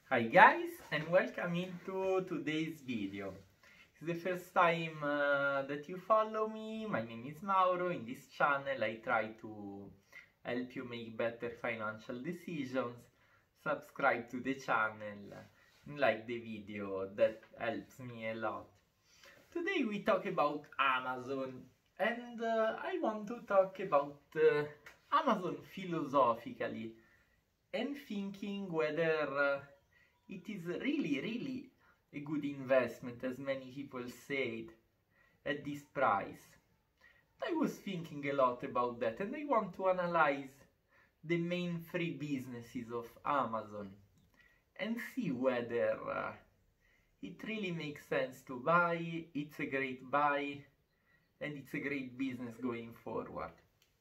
Hi guys, and welcome into today's video. It's the first time that you follow me. My name is Mauro. In this channel I try to help you make better financial decisions. Subscribe to the channel and like the video, that helps me a lot. Today we talk about Amazon, and I want to talk about Amazon philosophically and thinking whether it is really a good investment, as many people said, at this price. I was thinking a lot about that, and I want to analyze the main three businesses of Amazon and see whether it really makes sense to buy, it's a great buy, and it's a great business going forward.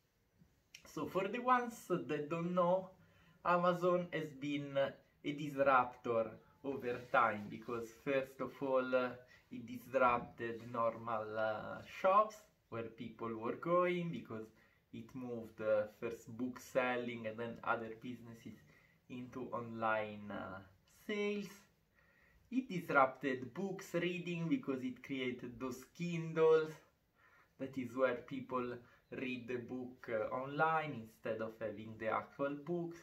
So for the ones that don't know, Amazon has been a disruptor over time, because first of all it disrupted normal shops where people were going, because it moved first book selling and then other businesses into online sales. It disrupted books reading because it created those Kindles, that is where people read the book online instead of having the actual books,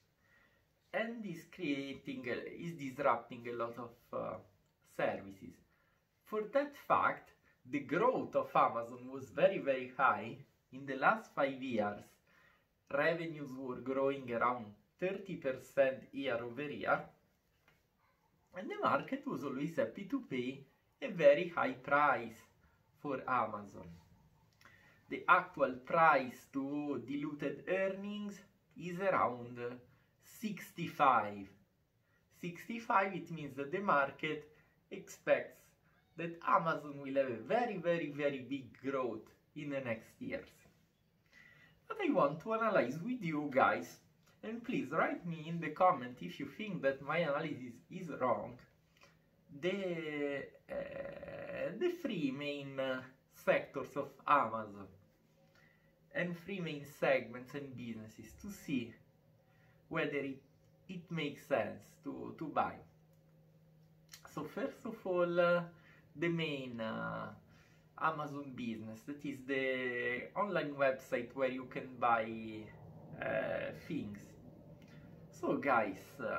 and is disrupting a lot of services. For that fact, the growth of Amazon was very high. In the last 5 years, revenues were growing around 30% year over year, and the market was always happy to pay a very high price for Amazon. The actual price to diluted earnings is around 65. 65, it means that the market expects that Amazon will have a very big growth in the next years. But I want to analyze with you guys, and please write me in the comment if you think that my analysis is wrong, the three main sectors of Amazon and three main segments and businesses, to see whether it makes sense to buy. So first of all, the main Amazon business, that is the online website where you can buy things. So guys,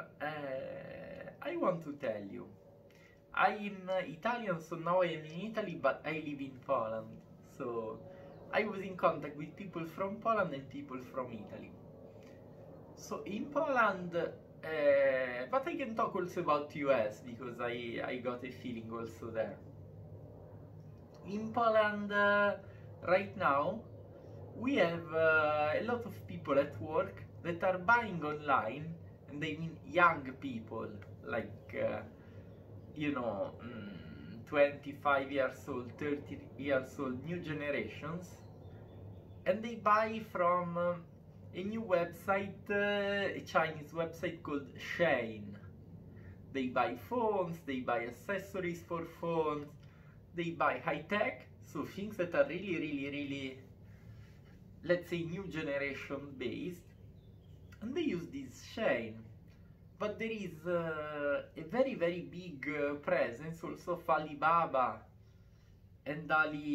I want to tell you, I'm Italian, so now I am in Italy, but I live in Poland. So I was in contact with people from Poland and people from Italy. So in Poland, but I can talk also about US, because I got a feeling also there. In Poland, right now, we have a lot of people at work that are buying online, and they mean young people, like, 25 years old, 30 years old, new generations, and they buy from a new website, a Chinese website called Shein. They buy phones, they buy accessories for phones, they buy high-tech, so things that are really, let's say, new generation based, and they use this Shein. But there is a very big presence also of Alibaba and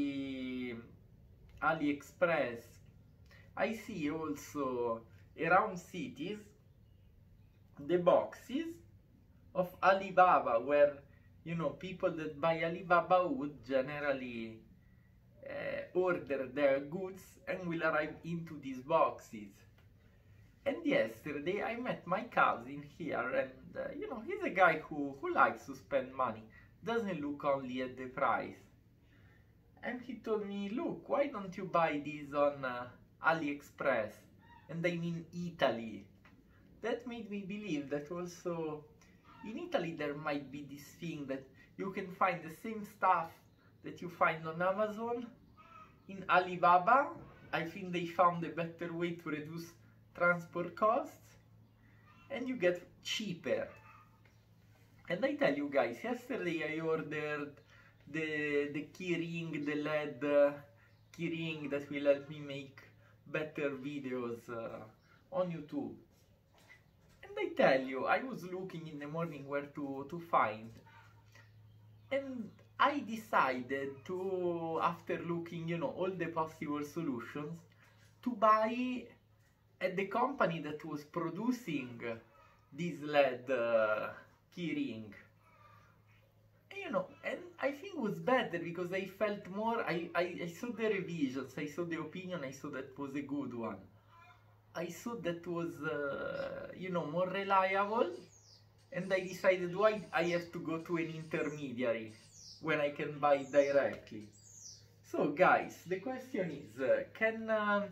AliExpress. I see also around cities the boxes of Alibaba, where people that buy Alibaba would generally order their goods and will arrive into these boxes. And yesterday I met my cousin here, and he's a guy who likes to spend money, doesn't look only at the price. And he told me, look, why don't you buy these on AliExpress? And I mean Italy. That made me believe that also in Italy there might be this thing that you can find the same stuff that you find on Amazon in Alibaba. I think they found a better way to reduce transport costs, and you get cheaper. And I tell you guys, yesterday I ordered the key ring, the LED key ring that will help me make better videos on YouTube. And I tell you, I was looking in the morning where to find, and I decided to, after looking, you know, all the possible solutions, to buy at the company that was producing this LED keyring. You know, and I think it was better because I felt more, I saw the revisions, I saw the opinion, I saw that was a good one. I saw that was, you know, more reliable, and I decided why I have to go to an intermediary when I can buy it directly. So guys, the question is, can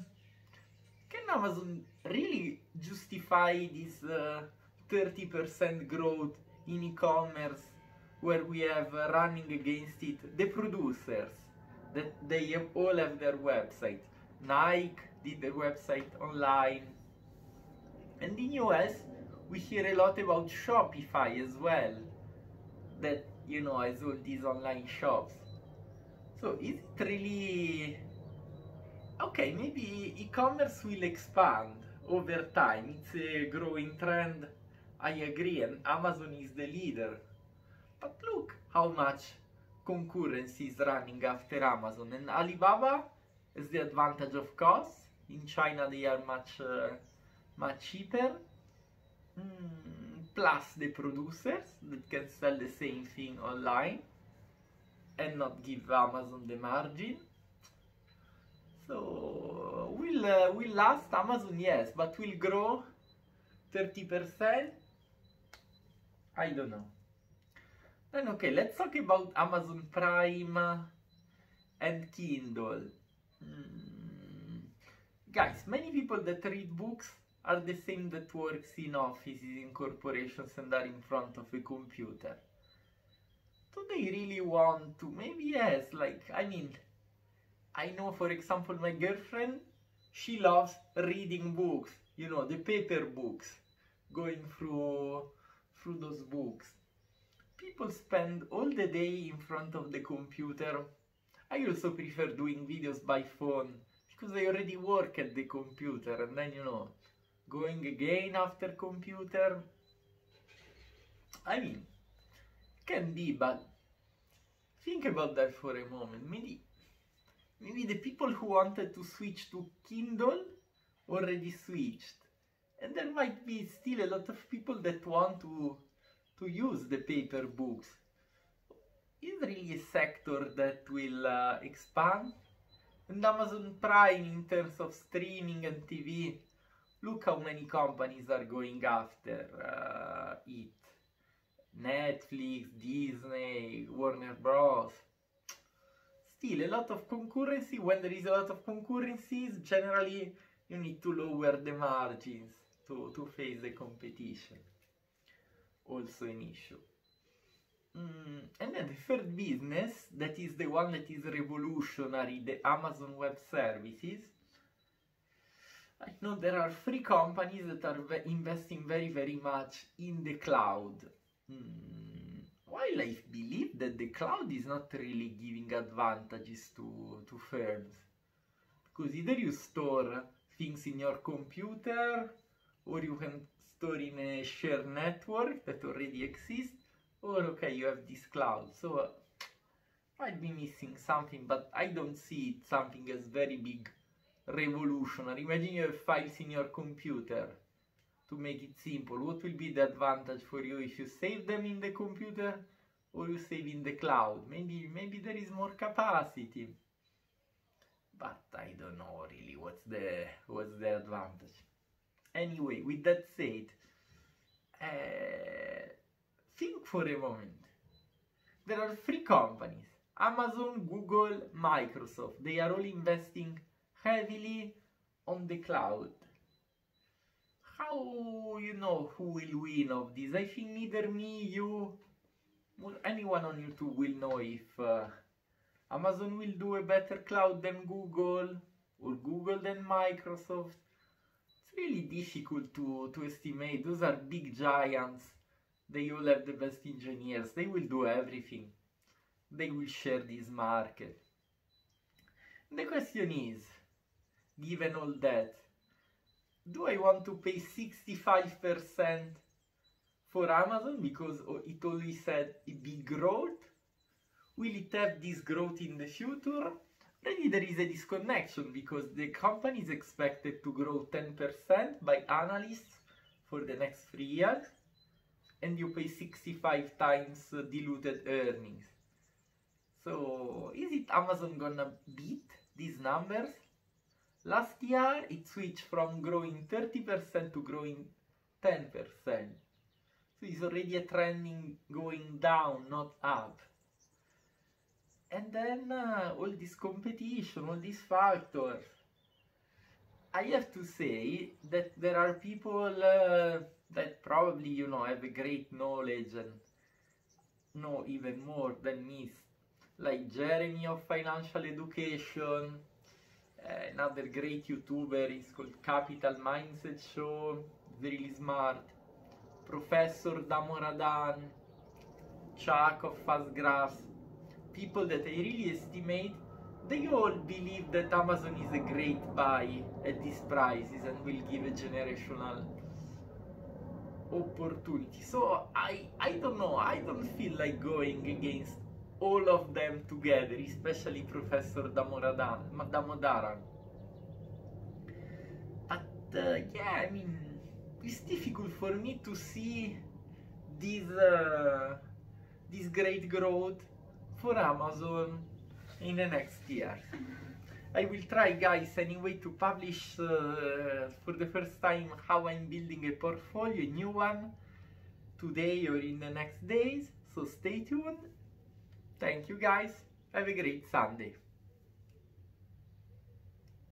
Amazon really justify this 30% growth in e-commerce where we have running against it the producers that they all have their website? Nike did their website online, and in US we hear a lot about Shopify as well, that, you know, has all these online shops. So is it really okay? Maybe e-commerce will expand over time, it's a growing trend, I agree, and Amazon is the leader. But look how much concurrency is running after Amazon, and Alibaba has the advantage of cost. In China they are much cheaper, plus the producers that can sell the same thing online and not give Amazon the margin. So will last Amazon? Yes, but will grow 30%? I don't know. Then okay, let's talk about Amazon Prime and Kindle. Guys, many people that read books are the same that works in offices, in corporations, and are in front of a computer. Do they really want to? Maybe yes, like, I mean, I know, for example, my girlfriend, she loves reading books, you know, the paper books, going through those books. People spend all the day in front of the computer. I also prefer doing videos by phone because I already work at the computer, and then, you know, going again after computer, I mean, can be, but think about that for a moment. Maybe the people who wanted to switch to Kindle already switched, and there might be still a lot of people that want to use the paper books. Is really a sector that will expand. And Amazon Prime, in terms of streaming and TV, look how many companies are going after it. Netflix, Disney, Warner Bros. Still a lot of concurrency. When there is a lot of concurrencies, generally you need to lower the margins to face the competition. Also an issue. And then the third business, that is the one that is revolutionary, the Amazon Web Services. I know there are 3 companies that are investing very much in the cloud. While I believe that the cloud is not really giving advantages to firms, because either you store things in your computer, or you can store in a shared network that already exists, or okay, you have this cloud. So might be missing something, but I don't see it something as very big revolutionary. Imagine you have files in your computer. To make it simple, what will be the advantage for you if you save them in the computer or you save in the cloud? Maybe there is more capacity, but I don't know really what's the advantage. Anyway, with that said, think for a moment. There are 3 companies: Amazon, Google, Microsoft. They are all investing heavily on the cloud. How you know who will win of this? I think neither me, you, or anyone on YouTube will know if Amazon will do a better cloud than Google, or Google than Microsoft. It's really difficult to estimate. Those are big giants. They all have the best engineers. They will do everything. They will share this market. The question is, given all that, do I want to pay 65% for Amazon because it always said a big growth? Will it have this growth in the future? Already there is a disconnection because the company is expected to grow 10% by analysts for the next 3 years, and you pay 65 times diluted earnings. So is it Amazon gonna beat these numbers? Last year it switched from growing 30% to growing 10%. So it's already a trending going down, not up. And then all this competition, all these factors. I have to say that there are people that probably, you know, have a great knowledge and know even more than me, like Jeremy of Financial Education, another great YouTuber is called Capital Mindset Show, really smart, Professor Damodaran, Chuck of Fast Graphs, people that I really estimate. They all believe that Amazon is a great buy at these prices and will give a generational opportunity. So I don't know, I don't feel like going against all of them together, especially Professor Damodaran. But yeah, I mean, it's difficult for me to see this great growth for Amazon in the next year. I will try, guys, anyway, to publish for the first time how I'm building a portfolio, a new one, today or in the next days. So stay tuned. Thank you, guys. Have a great Sunday.